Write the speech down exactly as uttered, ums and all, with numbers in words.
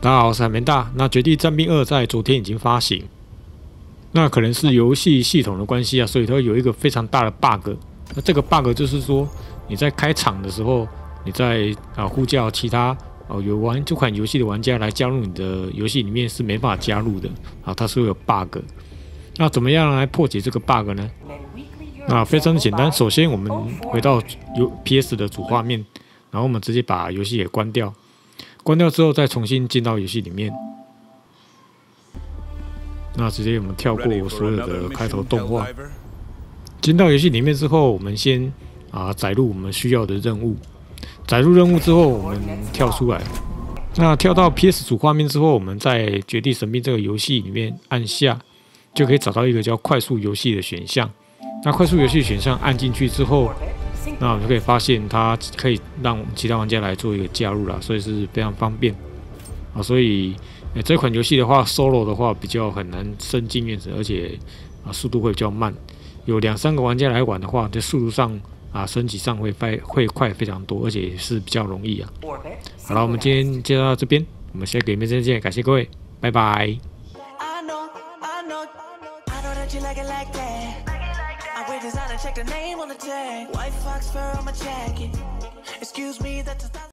大家好，我是海绵大。那《绝地战兵二》在昨天已经发行，那可能是游戏系统的关系啊，所以它有一个非常大的 bug。那这个 bug 就是说，你在开场的时候，你在啊呼叫其他哦有玩这款游戏的玩家来加入你的游戏里面是没办法加入的啊，它是会有 bug。那怎么样来破解这个 bug 呢？那非常的简单，首先我们回到游 P S 的主画面，然后我们直接把游戏给关掉。关掉之后，再重新进到游戏里面。那直接我们跳过所有的开头动画。进到游戏里面之后，我们先啊载入我们需要的任务。载入任务之后，我们跳出来。那跳到 P S 主画面之后，我们在《绝地神兵》这个游戏里面按下，就可以找到一个叫快速游戏的选项。那快速游戏选项按进去之后，那我们就可以发现它可以让其他玩家来做一个加入啦，所以是非常方便啊。所以、欸、这款游戏的话 ，solo 的话比较很难升经验值，而且啊速度会比较慢。有两三个玩家来玩的话，在速度上啊升级上会快会快非常多，而且也是比较容易啊。好了，我们今天介绍到这边，我们下个影片再见，感谢各位，拜拜。I wait design and check the name on the tag. White fox fur on my jacket. Excuse me, that's a